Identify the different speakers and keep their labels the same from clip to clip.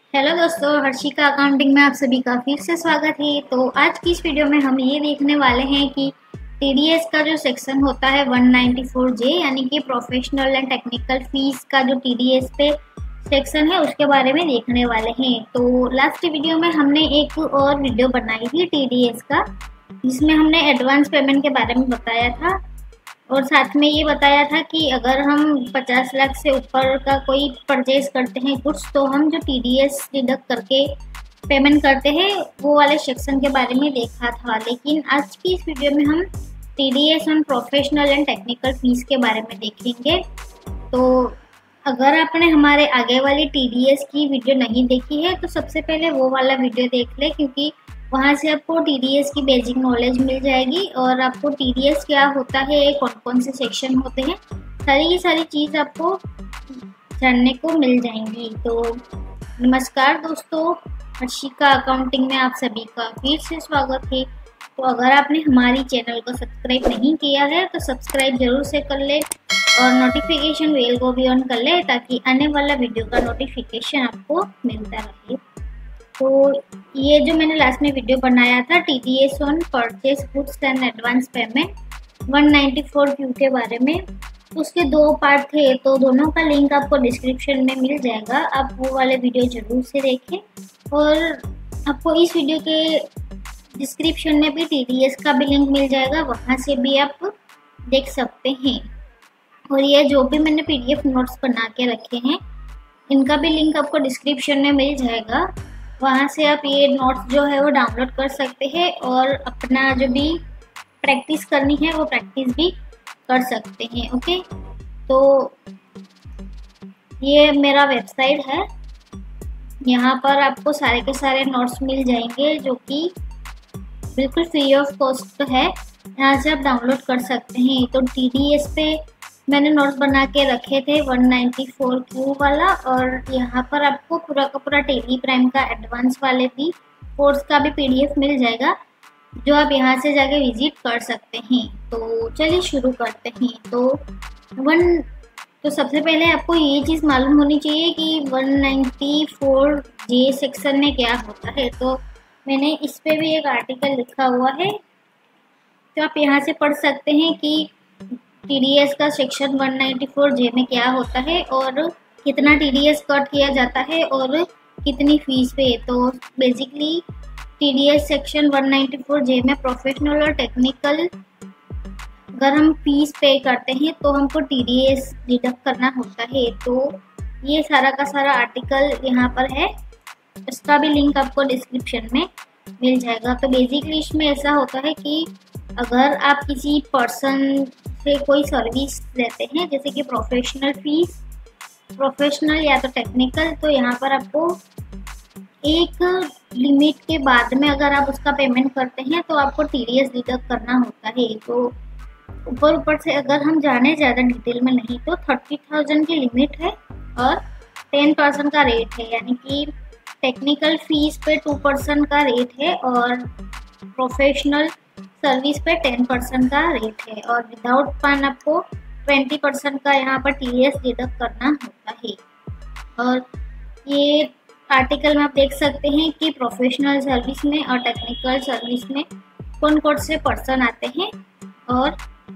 Speaker 1: Hello दोस्तों, Harshika accounting में आप सभी का फिर से स्वागत है। तो आज की इस वीडियो में हम ये देखने वाले हैं कि टीडीएस का जो सेक्शन होता है 194J यानी कि प्रोफेशनल एंड टेक्निकल फीस का जो टीडीएस पे सेक्शन है उसके बारे में देखने वाले हैं। तो लास्ट वीडियो में हमने एक और वीडियो बनाई थी टीडीएस का, जिसमें हमने एडवांस पेमेंट के बारे में बताया था और साथ में ये बताया था कि अगर हम 50 लाख से ऊपर का कोई परचेज करते हैं कुछ, तो हम जो टीडीएस डिडक्ट करके पेमेंट करते हैं वो वाले सेक्शन के बारे में देखा था। लेकिन आज की इस वीडियो में हम TDS on professional and technical fees के बारे में देखेंगे। तो अगर आपने हमारे आगे वाली टीडीएस की वीडियो नहीं देखी है तो सबसे पहले वो वाला वीडियो देख ले, क्योंकि वहाँ से आपको टीडीएस की बेसिक नॉलेज मिल जाएगी और आपको टीडीएस क्या होता है, कौन कौन से सेक्शन होते हैं, सारी की सारी चीज़ आपको जानने को मिल जाएंगी। तो नमस्कार दोस्तों, हर्षिका अकाउंटिंग में आप सभी का फिर से स्वागत है। तो अगर आपने हमारी चैनल को सब्सक्राइब नहीं किया है तो सब्सक्राइब जरूर से कर ले और नोटिफिकेशन बेल को भी ऑन कर ले, ताकि आने वाला वीडियो का नोटिफिकेशन आपको मिलता रहे। तो ये जो मैंने लास्ट में वीडियो बनाया था TDS on purchase goods and advance payment 194Q के बारे में, उसके दो पार्ट थे, तो दोनों का लिंक आपको डिस्क्रिप्शन में मिल जाएगा। आप वो वाले वीडियो जरूर से देखें और आपको इस वीडियो के डिस्क्रिप्शन में भी टीडीएस का भी लिंक मिल जाएगा, वहाँ से भी आप देख सकते हैं। और ये जो भी मैंने पीडीएफ नोट्स बना के रखे हैं इनका भी लिंक आपको डिस्क्रिप्शन में मिल जाएगा, वहाँ से आप ये नोट्स जो है वो डाउनलोड कर सकते हैं और अपना जो भी प्रैक्टिस करनी है वो प्रैक्टिस भी कर सकते हैं। ओके, तो ये मेरा वेबसाइट है, यहाँ पर आपको सारे के सारे नोट्स मिल जाएंगे जो कि बिल्कुल फ्री ऑफ कॉस्ट है, यहाँ से आप डाउनलोड कर सकते हैं। तो टीडीएस पे मैंने नोट्स बना के रखे थे 194Q वाला, और यहाँ पर आपको पूरा का पूरा टेली प्राइम का एडवांस वाले भी कोर्स का भी पीडीएफ मिल जाएगा, जो आप यहाँ से जाके विजिट कर सकते हैं। तो चलिए शुरू करते हैं। तो सबसे पहले आपको ये चीज़ मालूम होनी चाहिए कि 194J सेक्शन में क्या होता है। तो मैंने इस पे भी एक आर्टिकल लिखा हुआ है, तो आप यहाँ से पढ़ सकते हैं कि टीडीएस का सेक्शन 194J में क्या होता है और कितना टीडीएस कट किया जाता है और कितनी फीस पे। तो बेसिकली टीडीएस सेक्शन 194J में प्रोफेशनल और टेक्निकल अगर हम फीस पे करते हैं तो हमको टीडीएस डिडक्ट करना होता है। तो ये सारा का सारा आर्टिकल यहाँ पर है, इसका भी लिंक आपको डिस्क्रिप्शन में मिल जाएगा। तो बेसिकली इसमें ऐसा होता है कि अगर आप किसी पर्सन से कोई सर्विस लेते हैं, जैसे कि प्रोफेशनल या तो टेक्निकल, तो यहाँ पर आपको एक लिमिट के बाद में अगर आप उसका पेमेंट करते हैं तो आपको टीडीएस डिडक्ट करना होता है। तो ऊपर से अगर हम जाने ज़्यादा डिटेल में नहीं तो 30,000 की लिमिट है और 10% का रेट है, यानी कि टेक्निकल फीस पे 2% का रेट है और प्रोफेशनल सर्विस पे 10% का रेट है, और विदाउट पान आपको 20% का यहाँ पर टीडीएस डिडक्ट करना होता है। और ये आर्टिकल में आप देख सकते हैं कि प्रोफेशनल सर्विस में और टेक्निकल सर्विस में कौन कौन से पर्सन आते हैं और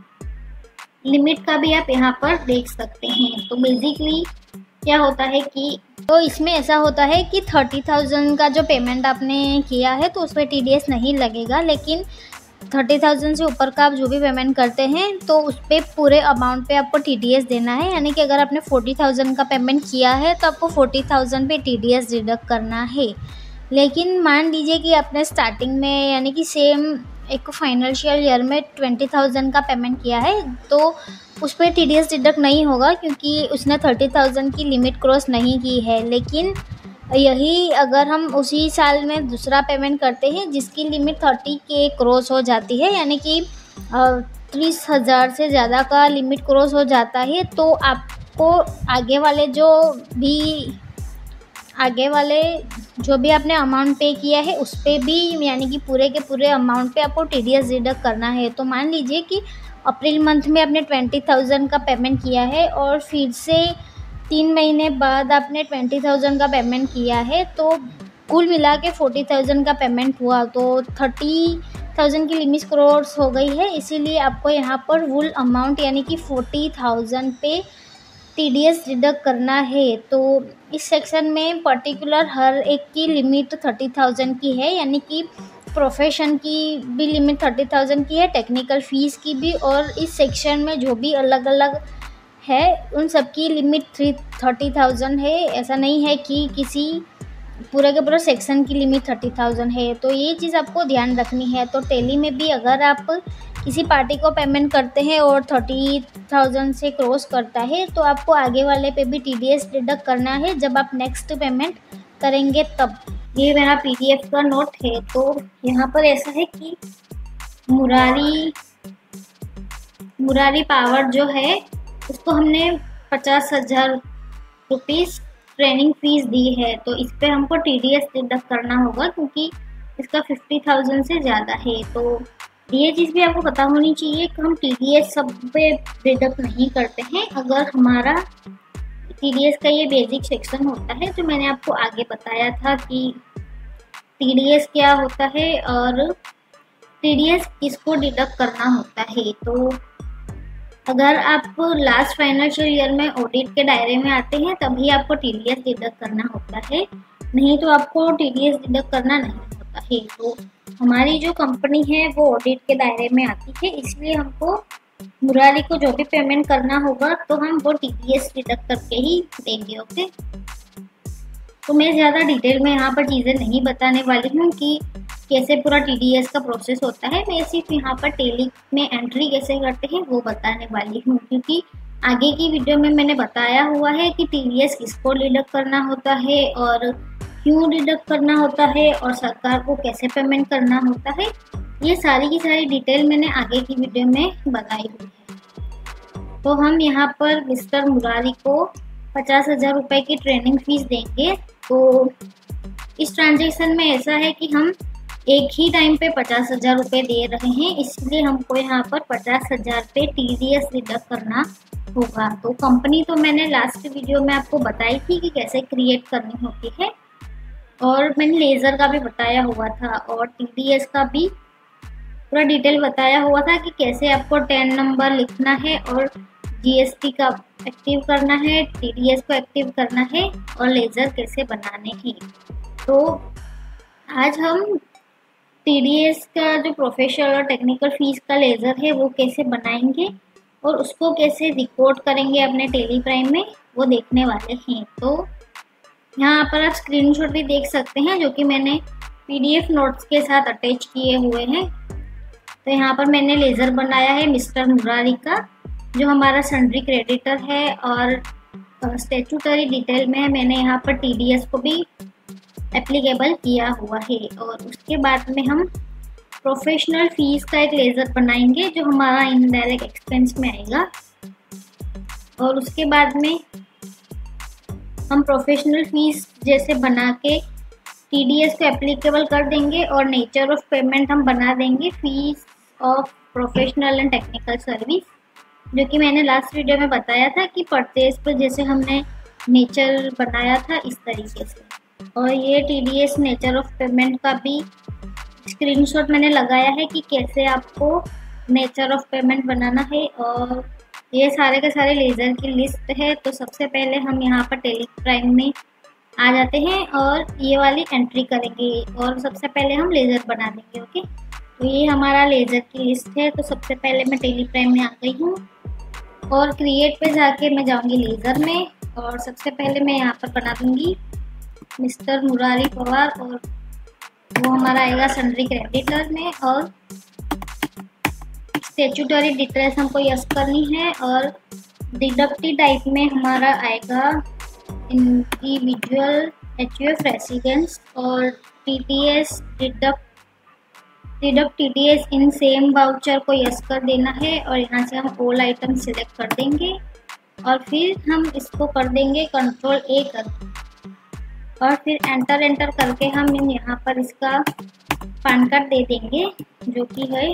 Speaker 1: लिमिट का भी आप यहाँ पर देख सकते हैं। तो बेसिकली क्या होता है कि तो इसमें ऐसा होता है कि 30,000 का जो पेमेंट आपने किया है तो उस पर टीडीएस नहीं लगेगा, लेकिन 30,000 से ऊपर का आप जो भी पेमेंट करते हैं तो उस पर पूरे अमाउंट पे आपको टीडीएस देना है। यानी कि अगर आपने 40,000 का पेमेंट किया है तो आपको 40,000 पे टीडीएस डिडक्ट करना है। लेकिन मान लीजिए कि आपने स्टार्टिंग में यानी कि सेम एक फाइनेंशियल ईयर में 20,000 का पेमेंट किया है तो उस पर टीडीएस डिडक्ट नहीं होगा, क्योंकि उसने 30,000 की लिमिट क्रॉस नहीं की है। लेकिन यही अगर हम उसी साल में दूसरा पेमेंट करते हैं जिसकी लिमिट 30 के क्रॉस हो जाती है, यानी कि 30,000 से ज़्यादा का लिमिट क्रॉस हो जाता है, तो आपको आगे वाले जो भी आपने अमाउंट पे किया है उस पर भी यानी कि पूरे के पूरे अमाउंट पे आपको टीडीएस डिडक्ट करना है। तो मान लीजिए कि अप्रैल मंथ में आपने 20,000 का पेमेंट किया है और फिर से 3 महीने बाद आपने 20,000 का पेमेंट किया है तो कुल मिला के 40,000 का पेमेंट हुआ, तो 30,000 की लिमिट क्रॉस हो गई है। इसीलिए आपको यहाँ पर फुल अमाउंट यानी कि 40,000 पे TDS डिडक्ट करना है। तो इस सेक्शन में पर्टिकुलर हर एक की लिमिट 30,000 की है, यानी कि प्रोफेशन की भी लिमिट 30,000 की है, टेक्निकल फीस की भी, और इस सेक्शन में जो भी अलग अलग है उन सब की लिमिट 30,000 है। ऐसा नहीं है कि किसी पूरे के पूरे सेक्शन की लिमिट 30,000 है, तो ये चीज़ आपको ध्यान रखनी है। तो टेली में भी अगर आप किसी पार्टी को पेमेंट करते हैं और 30,000 से क्रॉस करता है तो आपको आगे वाले पे भी TDS डिडक्ट करना है जब आप नेक्स्ट पेमेंट करेंगे तब। ये मेरा PDF का नोट है। तो यहाँ पर ऐसा है कि मुरारी पावर जो है उसको हमने 50,000 रुपीज़ ट्रेनिंग फीस दी है, तो इस पे हमको TDS डिडक्ट करना होगा क्योंकि इसका 50,000 से ज़्यादा है। तो ये चीज़ भी आपको पता होनी चाहिए कि हम TDS सब पे डिडक्ट नहीं करते हैं। अगर हमारा TDS का ये बेसिक सेक्शन होता है जो मैंने आपको आगे बताया था कि TDS क्या होता है और TDS किसको डिडक्ट करना होता है। तो अगर आप लास्ट फाइनेंशियल ईयर में ऑडिट के दायरे में आते हैं तभी आपको TDS डिडक्ट करना होता है, नहीं तो आपको TDS डिडक्ट करना नहीं होता है। तो हमारी जो कंपनी है वो ऑडिट के दायरे में आती है, इसलिए हमको मुरारी को जो भी पेमेंट करना होगा तो हम वो TDS डिडक्ट करके ही देंगे। ओके, तो मैं ज़्यादा डिटेल में यहाँ पर चीज़ें नहीं बताने वाली हूँ कि कैसे पूरा TDS का प्रोसेस होता है। मैं सिर्फ यहाँ पर टेली में एंट्री कैसे करते हैं वो बताने वाली हूँ, क्योंकि आगे की वीडियो में मैंने बताया हुआ है कि TDS किसको डिडक्ट करना होता है और क्यों डिडक्ट करना होता है और सरकार को कैसे पेमेंट करना होता है। ये सारी की सारी डिटेल मैंने आगे की वीडियो में बताई हुई है। तो हम यहाँ पर मिस्टर मुरारी को 50,000 रुपये की ट्रेनिंग फीस देंगे। तो इस ट्रांजेक्शन में ऐसा है कि हम एक ही टाइम पे 50,000 रुपये दे रहे हैं, इसलिए हमको यहाँ पर 50,000 पे TDS डिडक्ट करना होगा। तो कंपनी तो मैंने लास्ट वीडियो में आपको बताई थी कि कैसे क्रिएट करनी होती है, और मैंने लेज़र का भी बताया हुआ था और TDS का भी पूरा डिटेल बताया हुआ था कि कैसे आपको 10 नंबर लिखना है और GST का एक्टिव करना है, TDS को एक्टिव करना है और लेज़र कैसे बनाने हैं। तो आज हम TDS का जो प्रोफेशनल और टेक्निकल फीस का लेज़र है वो कैसे बनाएंगे और उसको कैसे रिकॉर्ड करेंगे अपने टेली प्राइम में वो देखने वाले हैं। तो यहाँ पर आप स्क्रीनशॉट भी देख सकते हैं जो कि मैंने PDF नोट्स के साथ अटैच किए हुए हैं। तो यहाँ पर मैंने लेज़र बनाया है मिस्टर मुरारी का, जो हमारा सन्ड्री क्रेडिटर है, और स्टैट्यूटरी डिटेल में मैंने यहाँ पर TDS को भी एप्लीकेबल किया हुआ है। और उसके बाद में हम प्रोफेशनल फीस का एक लेज़र बनाएंगे जो हमारा इनडायरेक्ट एक्सपेंस में आएगा, और उसके बाद में हम प्रोफेशनल फीस जैसे बना के TDS को एप्लीकेबल कर देंगे और नेचर ऑफ पेमेंट हम बना देंगे fees of professional and technical service, जो कि मैंने लास्ट वीडियो में बताया था कि परचेज पर जैसे हमने नेचर बनाया था इस तरीके से। और ये TDS नेचर ऑफ पेमेंट का भी स्क्रीनशॉट मैंने लगाया है कि कैसे आपको नेचर ऑफ पेमेंट बनाना है, और ये सारे के सारे लेज़र की लिस्ट है। तो सबसे पहले हम यहाँ पर टेली प्राइम में आ जाते हैं और ये वाली एंट्री करेंगे और सबसे पहले हम लेज़र बना देंगे। ओके, तो ये हमारा लेज़र की लिस्ट है। तो सबसे पहले मैं टेली प्राइम में आ गई हूँ और क्रिएट पे जाके मैं जाऊँगी लेज़र में, और सबसे पहले मैं यहाँ पर बना दूँगी मिस्टर मुरारी पवार, और वो हमारा आएगा सन्ड्री क्रेडिटर में, और स्टैट्यूटरी डिटेल्स हमको यस करनी है, और डिडक्टिव टाइप में हमारा आएगा इंडिविजुअल HUF रेसिडेंस, और TDS deduct TDS in same voucher को यस कर देना है, और यहाँ से हम ऑल आइटम सिलेक्ट कर देंगे और फिर हम इसको कर देंगे कंट्रोल A कर, और फिर एंटर करके हम यहाँ पर इसका पान कार्ड दे देंगे जो कि है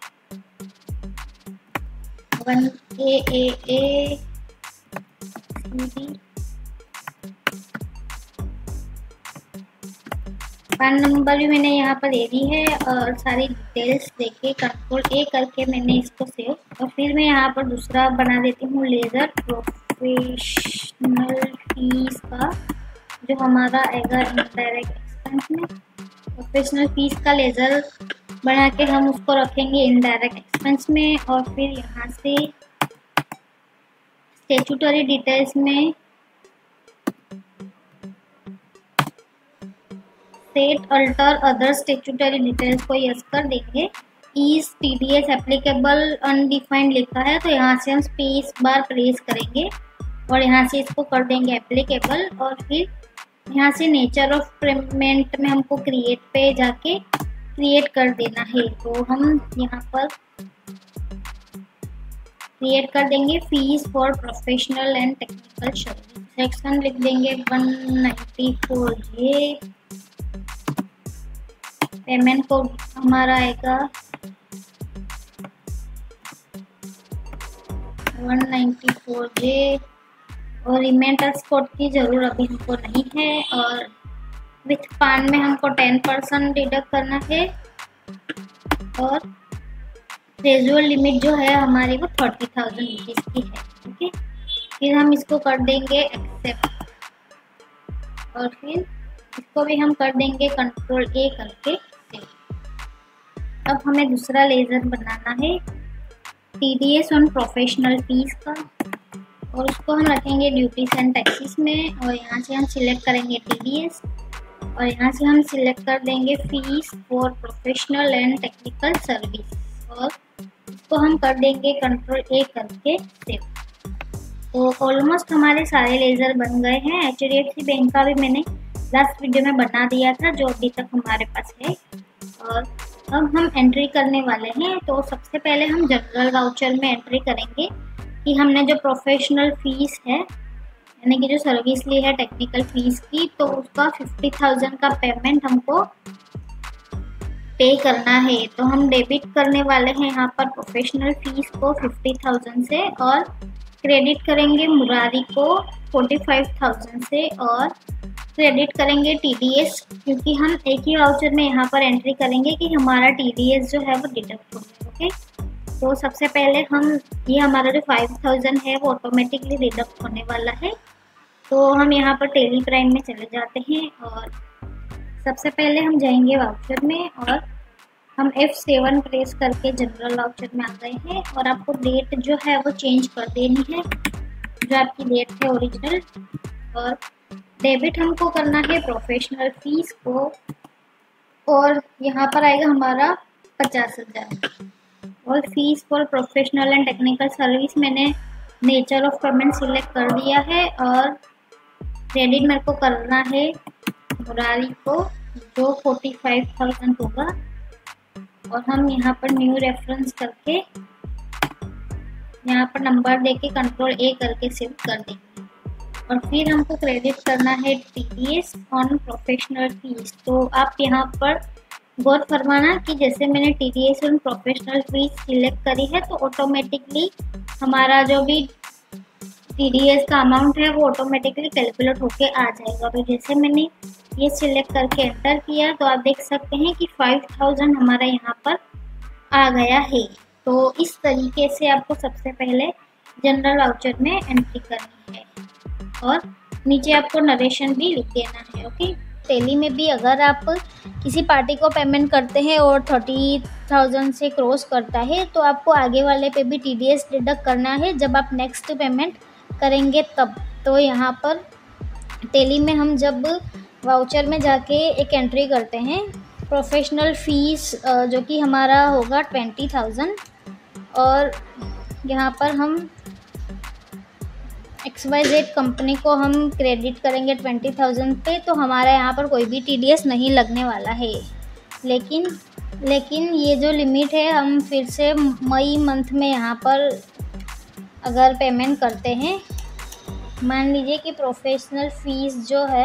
Speaker 1: 1AAA पैन नंबर भी मैंने यहाँ पर दे दी है और सारी डिटेल्स देके कंट्रोल ए करके मैंने इसको सेव। और फिर मैं यहाँ पर दूसरा बना देती हूँ लेज़र प्रोफेशनल फीस का, जो हमारा आएगा इनडायरेक्ट एक्सपेंस में। प्रोफेशनल फीस का लेज़र बना के हम उसको रखेंगे इनडायरेक्ट एक्सपेंस में। और फिर यहाँ से स्टेचुटरी डिटेल्स में set alter other statutory details को यस कर देंगे। इज टीडीएस एप्लीकेबल अनडिफाइंड लिखा है तो यहाँ से हम स्पेस बार प्रेस करेंगे और यहाँ से इसको कर देंगे एप्लीकेबल। और फिर यहाँ से नेचर ऑफ पेमेंट में हमको क्रिएट पे जाके क्रिएट कर देना है। तो हम यहाँ पर क्रिएट कर देंगे fees for professional and technical service. Section लिख देंगे 194J। पेमेंट कोड हमारा आएगा 194J और रिमेंटर्स कोड की ज़रूर अभी हमको नहीं है। और विथ पान में हमको 10% डिडक्ट करना है और रेजुअल लिमिट जो है हमारी वो 30,000 रुपीज़ की है। ओके, फिर हम इसको कर देंगे एक्सेप्ट और फिर इसको भी हम कर देंगे कंट्रोल ए करके सेव। अब हमें दूसरा लेज़र बनाना है टीडीएस ऑन प्रोफेशनल फीस का और उसको हम रखेंगे ड्यूटीज एंड टैक्सेस में। और यहाँ से हम सिलेक्ट करेंगे टीडीएस और यहाँ से हम सिलेक्ट कर देंगे fees for professional and technical service और इसको हम कर देंगे कंट्रोल ए करके सेव। तो ऑलमोस्ट हमारे सारे लेज़र बन गए हैं। HDFC बैंक का भी मैंने लास्ट वीडियो में बना दिया था जो अभी तक हमारे पास है। और अब हम एंट्री करने वाले हैं। तो सबसे पहले हम जनरल वाउचर में एंट्री करेंगे कि हमने जो प्रोफेशनल फीस है यानी कि जो सर्विस ली है टेक्निकल फीस की, तो उसका 50,000 का पेमेंट हमको पे करना है। तो हम डेबिट करने वाले हैं यहाँ पर प्रोफेशनल फीस को 50,000 से और क्रेडिट करेंगे मुरारी को 45,000 से और क्रेडिट करेंगे टीडीएस, क्योंकि हम एक ही वाउचर में यहाँ पर एंट्री करेंगे कि हमारा टीडीएस जो है वो डिडक्ट हो जाए। ओके, तो सबसे पहले हम ये हमारा जो 5,000 है वो ऑटोमेटिकली डिडक्ट होने वाला है। तो हम यहाँ पर टेली प्राइम में चले जाते हैं और सबसे पहले हम जाएंगे वाउचर में और हम F7 प्रेस करके जनरल वाउचर में आ गए हैं। और आपको डेट जो है वो चेंज कर देनी है, जो आपकी डेट है ओरिजिनल। और डेबिट हमको करना है प्रोफेशनल फीस को और यहाँ पर आएगा हमारा 50,000। और fees for professional and technical service मैंने नेचर ऑफ पेमेंट सिलेक्ट कर दिया है और क्रेडिट मेरे को करना है मुरारी को जो 45,000 होगा। और हम यहाँ पर न्यू रेफरेंस करके यहाँ पर नंबर देके कंट्रोल ए करके सेव कर देंगे। और फिर हमको क्रेडिट करना है टीडीएस ऑन प्रोफेशनल फीस। तो आप यहाँ पर गौर फरमाना कि जैसे मैंने TDS on professional fees select करी है तो ऑटोमेटिकली हमारा जो भी टीडीएस का अमाउंट है वो ऑटोमेटिकली कैलकुलेट होके आ जाएगा। तो जैसे मैंने ये सिलेक्ट करके एंटर किया तो आप देख सकते हैं कि 5,000 हमारा यहाँ पर आ गया है। तो इस तरीके से आपको सबसे पहले जनरल वाउचर में एंट्री करनी है और नीचे आपको नरेशन भी लिख देना है। ओके, टेली में भी अगर आप किसी पार्टी को पेमेंट करते हैं और 30,000 से क्रॉस करता है तो आपको आगे वाले पे भी टीडीएस डिडक्ट करना है जब आप नेक्स्ट पेमेंट करेंगे तब। तो यहाँ पर टेली में हम जब वाउचर में जाके एक एंट्री करते हैं प्रोफेशनल फ़ीस जो कि हमारा होगा 20,000 और यहाँ पर हम XYZ कंपनी को हम क्रेडिट करेंगे 20,000 पे, तो हमारा यहाँ पर कोई भी टीडीएस नहीं लगने वाला है। लेकिन ये जो लिमिट है हम फिर से मई मंथ में यहाँ पर अगर पेमेंट करते हैं, मान लीजिए कि प्रोफेशनल फ़ीस जो है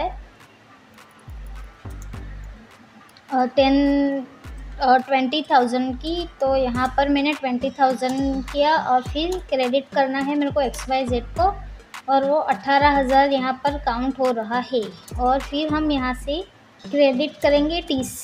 Speaker 1: 20,000 की, तो यहाँ पर मैंने 20,000 किया और फिर क्रेडिट करना है मेरे को XYZ को और वो 18,000 यहाँ पर काउंट हो रहा है। और फिर हम यहाँ से क्रेडिट करेंगे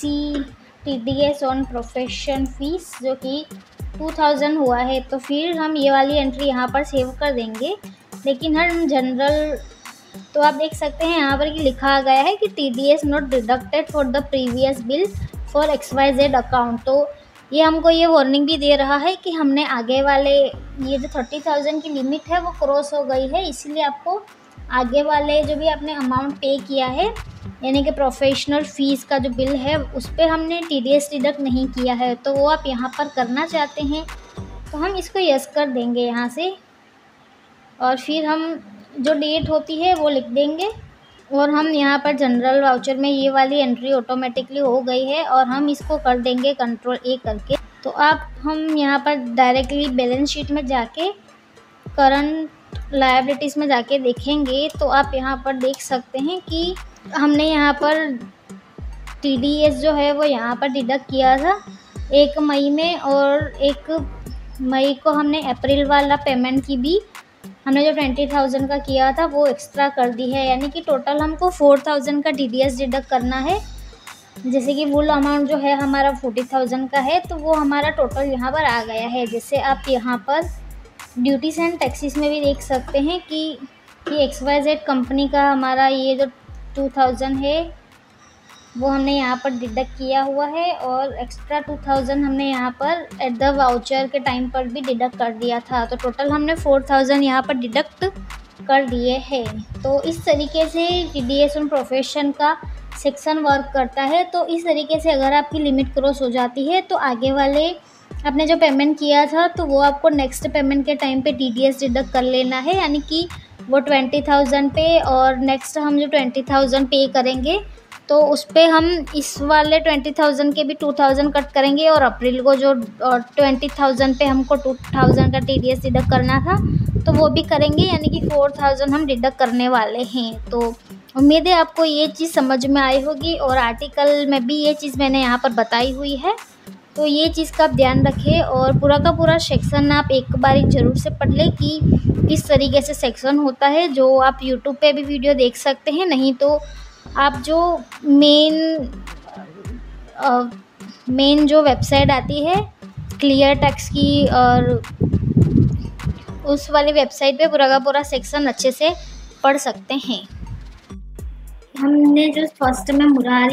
Speaker 1: TDS ऑन प्रोफेशन फीस जो कि 2000 हुआ है। तो फिर हम ये वाली एंट्री यहाँ पर सेव कर देंगे। लेकिन हम जनरल तो आप देख सकते हैं यहाँ पर कि लिखा गया है कि TDS not deducted for the previous bill for XYZ account. तो ये हमको ये वार्निंग भी दे रहा है कि हमने आगे वाले ये जो 30,000 की लिमिट है वो क्रॉस हो गई है, इसीलिए आपको आगे वाले जो भी आपने अमाउंट पे किया है यानी कि प्रोफेशनल फ़ीस का जो बिल है उस पर हमने TDS डिडक्ट नहीं किया है, तो वो आप यहाँ पर करना चाहते हैं तो हम इसको यस कर देंगे यहाँ से। और फिर हम जो डेट होती है वो लिख देंगे और हम यहाँ पर जनरल वाउचर में ये वाली एंट्री ऑटोमेटिकली हो गई है और हम इसको कर देंगे कंट्रोल A करके। तो हम यहाँ पर डायरेक्टली बैलेंस शीट में जाके करंट लायबिलिटीज़ में जाके देखेंगे तो आप यहाँ पर देख सकते हैं कि हमने यहाँ पर TDS जो है वो यहाँ पर डिडक्ट किया था 1 मई में, और 1 मई को हमने अप्रैल वाला पेमेंट की भी हमने जो 20,000 का किया था वो एक्स्ट्रा कर दी है, यानी कि टोटल हमको 4,000 का TDS डिडक्ट करना है। जैसे कि फुल अमाउंट जो है हमारा 40,000 का है तो वो हमारा टोटल यहाँ पर आ गया है। जैसे आप यहाँ पर ड्यूटीज एंड टैक्सेस में भी देख सकते हैं कि XYZ कंपनी का हमारा ये जो 2,000 है वो हमने यहाँ पर डिडक्ट किया हुआ है और एक्स्ट्रा 2,000 हमने यहाँ पर एट द वाउचर के टाइम पर भी डिडक्ट कर दिया था। तो टोटल हमने 4,000 यहाँ पर डिडक्ट कर दिए हैं। तो इस तरीके से TDS ऑन प्रोफेशन का सेक्शन वर्क करता है। तो इस तरीके से अगर आपकी लिमिट क्रॉस हो जाती है तो आगे वाले आपने जो पेमेंट किया था तो वो आपको नेक्स्ट पेमेंट के टाइम पे TDS डिडक्ट कर लेना है, यानी कि वो 20,000 पे और नेक्स्ट हम जो 20,000 पे करेंगे तो उस पर हम इस वाले 20,000 के भी 2,000 कट करेंगे और अप्रैल को जो 20,000 पे हमको 2,000 का TDS डिडक्ट करना था तो वो भी करेंगे, यानी कि 4,000 हम डिडक्ट करने वाले हैं। तो उम्मीद है आपको ये चीज़ समझ में आई होगी और आर्टिकल में भी ये चीज़ मैंने यहाँ पर बताई हुई है। तो ये चीज़ का आप ध्यान रखें और पूरा का पूरा सेक्शन आप एक बारी ज़रूर से पढ़ लें कि किस तरीके से सेक्शन होता है। जो आप यूट्यूब पे भी वीडियो देख सकते हैं, नहीं तो आप जो मेन जो वेबसाइट आती है क्लियर टैक्स की, और उस वाली वेबसाइट पे पूरा का पूरा सेक्शन अच्छे से पढ़ सकते हैं। हमने जो फर्स्ट में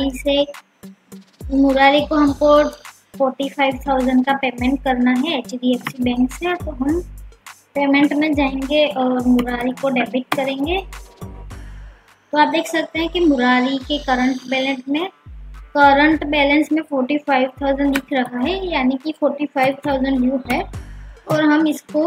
Speaker 1: मुरारी को हमको 45,000 का पेमेंट करना है HDFC बैंक से, तो हम पेमेंट में जाएंगे और मुरारी को डेबिट करेंगे। तो आप देख सकते हैं कि मुरारी के करंट बैलेंस में 45,000 दिख रहा है, यानी कि 45,000 ड्यू है और हम इसको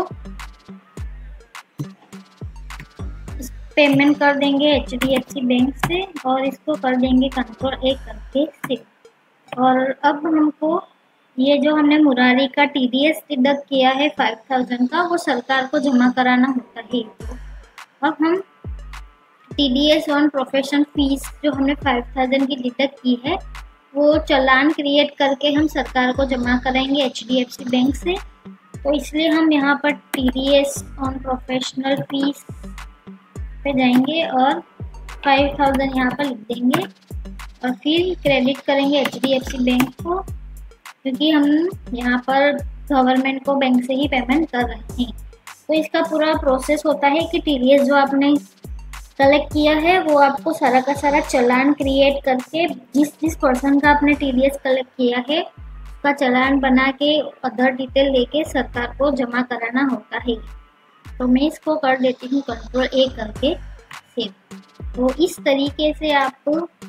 Speaker 1: पेमेंट कर देंगे HDFC बैंक से और इसको कर देंगे कंट्रोल A करके सेव। और अब हमको ये जो हमने मुरारी का TDS डिडक्ट किया है 5,000 का वो सरकार को जमा कराना होता है। अब हम TDS ऑन प्रोफेशन फीस जो हमने 5,000 की डिडक्ट की है वो चालान क्रिएट करके हम सरकार को जमा कराएंगे HDFC बैंक से। तो इसलिए हम यहाँ पर TDS ऑन प्रोफेशनल फीस पे जाएंगे और 5,000 यहाँ पर लिख देंगे और फिर क्रेडिट करेंगे HDFC बैंक को, क्योंकि हम यहाँ पर गवर्नमेंट को बैंक से ही पेमेंट कर रहे हैं। तो इसका पूरा प्रोसेस होता है कि TDS जो आपने कलेक्ट किया है वो आपको सारा का सारा चालान क्रिएट करके जिस पर्सन का आपने TDS कलेक्ट किया है उसका चालान बना के अदर डिटेल लेके सरकार को जमा कराना होता है। तो मैं इसको कर देती हूँ कंट्रोल A करके सेव। तो इस तरीके से आप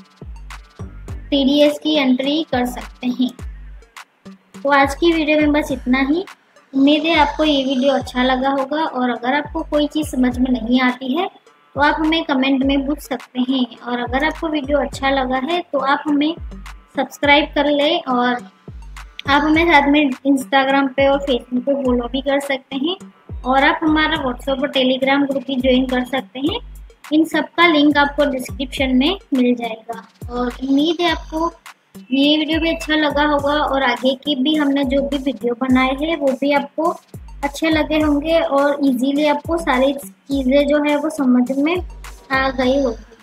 Speaker 1: TDS की एंट्री कर सकते हैं। तो आज की वीडियो में बस इतना ही। उम्मीद है आपको ये वीडियो अच्छा लगा होगा और अगर आपको कोई चीज़ समझ में नहीं आती है तो आप हमें कमेंट में पूछ सकते हैं, और अगर आपको वीडियो अच्छा लगा है तो आप हमें सब्सक्राइब कर लें और आप हमें साथ में इंस्टाग्राम पे और फेसबुक पे फॉलो भी कर सकते हैं, और आप हमारा व्हाट्सएप और टेलीग्राम ग्रुप भी ज्वाइन कर सकते हैं। इन सब का लिंक आपको डिस्क्रिप्शन में मिल जाएगा। और उम्मीद है आपको ये वीडियो भी अच्छा लगा होगा और आगे की भी हमने जो भी वीडियो बनाए हैं वो भी आपको अच्छे लगे होंगे और इजीली आपको सारी चीज़ें जो है वो समझ में आ गई होगी।